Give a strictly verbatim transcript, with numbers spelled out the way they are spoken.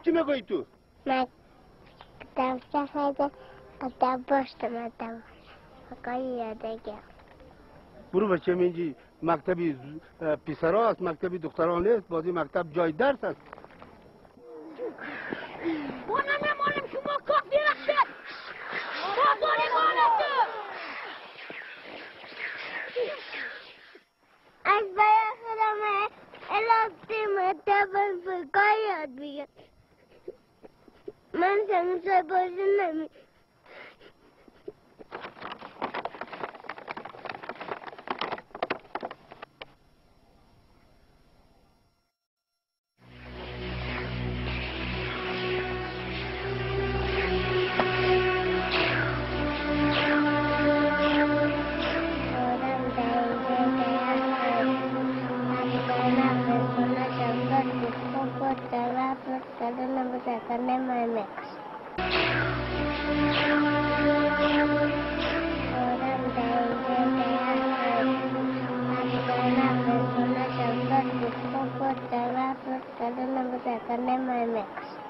چی میگویی تو؟ مکتب چه مکتب باشتم مکتب مکای یادگی برو بچه منجی مکتبی پسرا است مکتبی دختران نیست بازی مکتب جای درس است ما نمیمانیم شما کاف درخشد بازاری مالتون از برای خودم الاستی مکتب فکای یاد بگم من سنگسای بازی نمی Karena memang